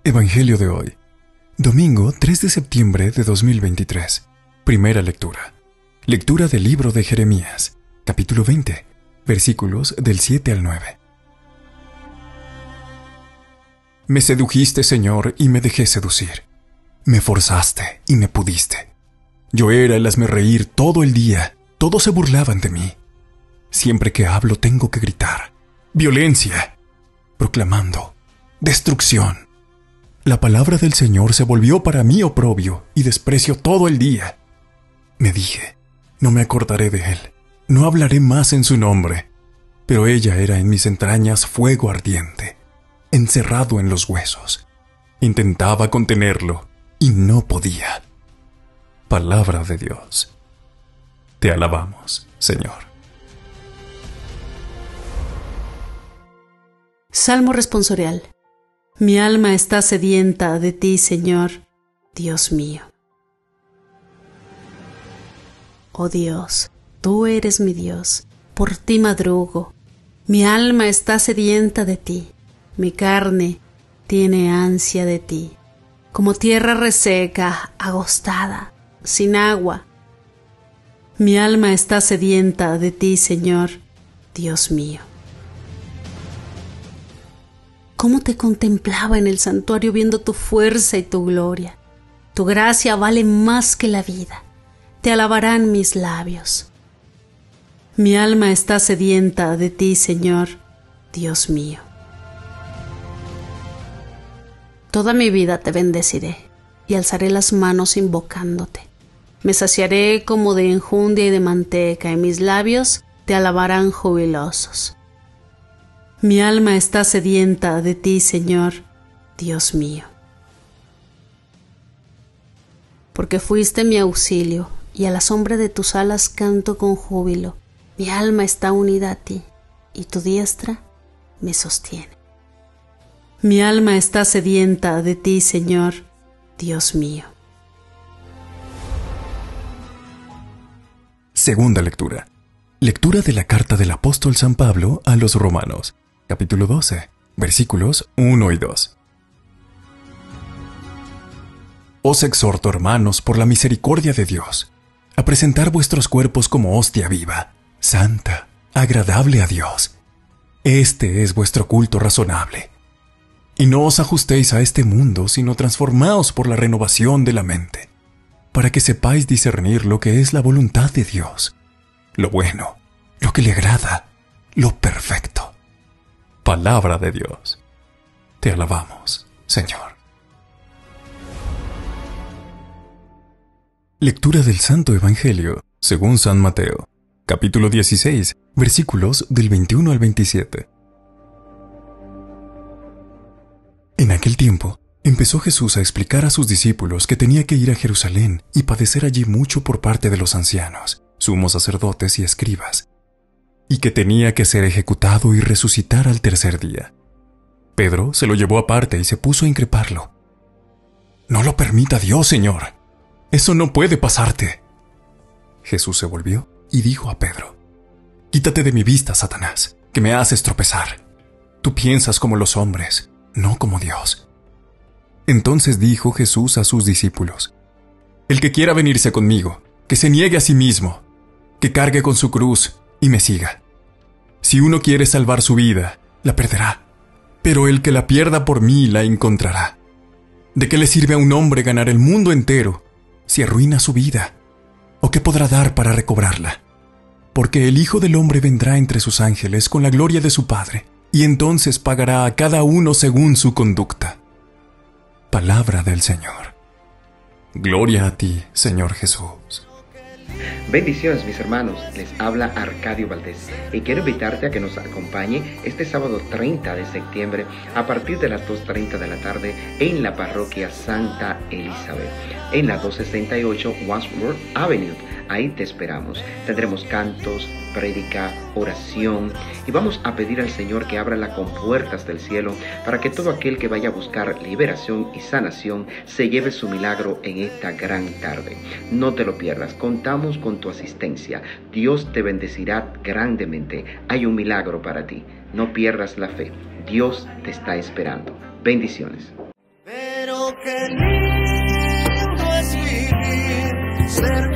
Evangelio de hoy, domingo 3 de septiembre de 2023. Primera lectura. Lectura del libro de Jeremías, capítulo 20, versículos del 7 al 9. Me sedujiste, Señor, y me dejé seducir. Me forzaste y me pudiste. Yo era el hazmerreír todo el día, todos se burlaban de mí. Siempre que hablo tengo que gritar, violencia, proclamando, destrucción. La palabra del Señor se volvió para mí oprobio y desprecio todo el día. Me dije, no me acordaré de él, no hablaré más en su nombre. Pero ella era en mis entrañas fuego ardiente, encerrado en los huesos. Intentaba contenerlo y no podía. Palabra de Dios. Te alabamos, Señor. Salmo responsorial. Mi alma está sedienta de ti, Señor, Dios mío. Oh Dios, tú eres mi Dios, por ti madrugo. Mi alma está sedienta de ti, mi carne tiene ansia de ti, como tierra reseca, agostada, sin agua. Mi alma está sedienta de ti, Señor, Dios mío. Cómo te contemplaba en el santuario viendo tu fuerza y tu gloria. Tu gracia vale más que la vida. Te alabarán mis labios. Mi alma está sedienta de ti, Señor, Dios mío. Toda mi vida te bendeciré y alzaré las manos invocándote. Me saciaré como de enjundia y de manteca, y mis labios te alabarán jubilosos. Mi alma está sedienta de ti, Señor, Dios mío. Porque fuiste mi auxilio, y a la sombra de tus alas canto con júbilo. Mi alma está unida a ti, y tu diestra me sostiene. Mi alma está sedienta de ti, Señor, Dios mío. Segunda lectura. Lectura de la carta del apóstol San Pablo a los Romanos, capítulo 12, versículos 1 y 2. Os exhorto, hermanos, por la misericordia de Dios, a presentar vuestros cuerpos como hostia viva, santa, agradable a Dios. Este es vuestro culto razonable. Y no os ajustéis a este mundo, sino transformaos por la renovación de la mente, para que sepáis discernir lo que es la voluntad de Dios, lo bueno, lo que le agrada, lo perfecto. Palabra de Dios. Te alabamos, Señor. Lectura del Santo Evangelio, según San Mateo, capítulo 16, versículos del 21 al 27. En aquel tiempo, empezó Jesús a explicar a sus discípulos que tenía que ir a Jerusalén y padecer allí mucho por parte de los ancianos, sumos sacerdotes y escribas, y que tenía que ser ejecutado y resucitar al tercer día. Pedro se lo llevó aparte y se puso a increparlo. «No lo permita Dios, Señor. Eso no puede pasarte». Jesús se volvió y dijo a Pedro: «Quítate de mi vista, Satanás, que me haces tropezar. Tú piensas como los hombres, no como Dios». Entonces dijo Jesús a sus discípulos: «El que quiera venirse conmigo, que se niegue a sí mismo, que cargue con su cruz y me siga. Si uno quiere salvar su vida, la perderá, pero el que la pierda por mí la encontrará. ¿De qué le sirve a un hombre ganar el mundo entero si arruina su vida? ¿O qué podrá dar para recobrarla? Porque el Hijo del Hombre vendrá entre sus ángeles con la gloria de su Padre, y entonces pagará a cada uno según su conducta». Palabra del Señor. Gloria a ti, Señor Jesús. Bendiciones, mis hermanos, les habla Arcadio Valdés y quiero invitarte a que nos acompañe este sábado 30 de septiembre a partir de las 2:30 de la tarde en la parroquia Santa Elizabeth, en la 268 Wandsworth Avenue. Ahí te esperamos. Tendremos cantos, prédica, oración y vamos a pedir al Señor que abra las compuertas del cielo para que todo aquel que vaya a buscar liberación y sanación se lleve su milagro en esta gran tarde. No te lo pierdas, contamos con tu asistencia. Dios te bendecirá grandemente. Hay un milagro para ti. No pierdas la fe. Dios te está esperando. Bendiciones. qué lindo es vivir cerca